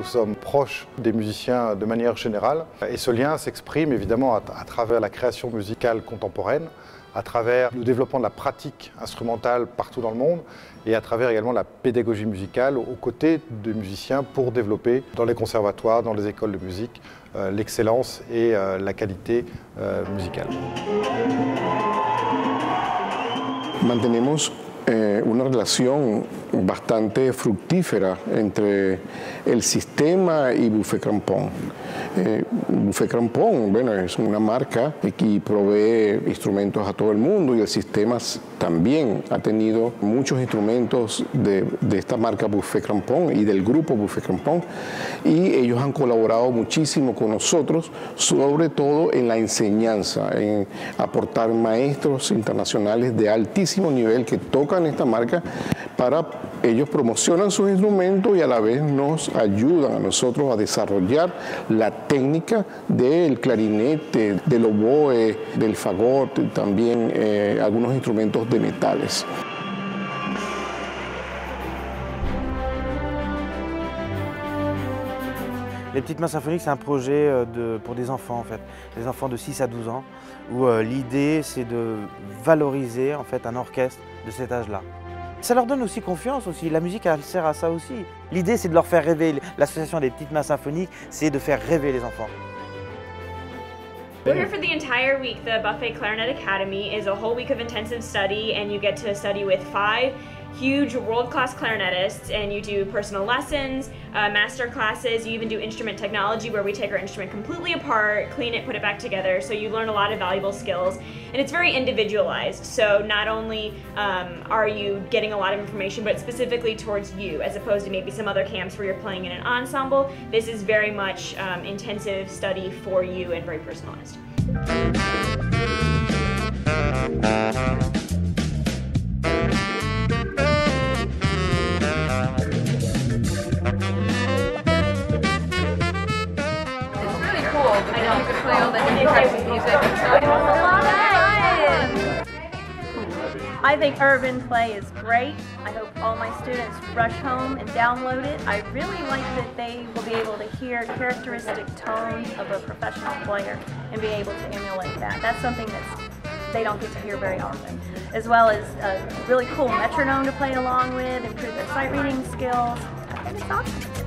nous sommes proches des musiciens de manière générale. Et ce lien s'exprime évidemment à travers la création musicale contemporaine, à travers le développement de la pratique instrumentale partout dans le monde et à travers également la pédagogie musicale aux côtés de musiciens pour développer dans les conservatoires, dans les écoles de musique, l'excellence et la qualité musicale. Mantenemos una relación bastante fructífera entre el sistema y Buffet Crampon. Buffet Crampon, bueno, es una marca que provee instrumentos a todo el mundo y el sistema también ha tenido muchos instrumentos de esta marca Buffet Crampon y del grupo Buffet Crampon, y ellos han colaborado muchísimo con nosotros, sobre todo en la enseñanza, en aportar maestros internacionales de altísimo nivel que tocan esta marca. Para ellos promocionan sus instrumentos y a la vez nos ayudan a nosotros a desarrollar la técnica del clarinete, del oboe, del fagot, también algunos instrumentos de metales. Les Petites Mains Symphoniques, c'est un projet pour des enfants en fait, des enfants de 6 à 12 ans, où l'idée c'est de valoriser en fait un orchestre de cet âge-là. Ça leur donne aussi confiance aussi, la musique elle sert à ça aussi. L'idée c'est de leur faire rêver, l'association des Petites Mains Symphoniques, c'est de faire rêver les enfants. We're here for the entire week. The Buffet Clarinet Academy is a whole week of intensive study, and you get to study with 5 huge world-class clarinetists, and you do personal lessons, master classes. You even do instrument technology, where we take our instrument completely apart, clean it, put it back together, so you learn a lot of valuable skills. And it's very individualized, so not only are you getting a lot of information, but specifically towards you, as opposed to maybe some other camps where you're playing in an ensemble. This is very much intensive study for you and very personalized. I think urban play is great. I hope all my students rush home and download it. I really like that they will be able to hear characteristic tones of a professional player and be able to emulate that. That's something they don't get to hear very often. As well as a really cool metronome to play along with, improve their sight reading skills. It's awesome.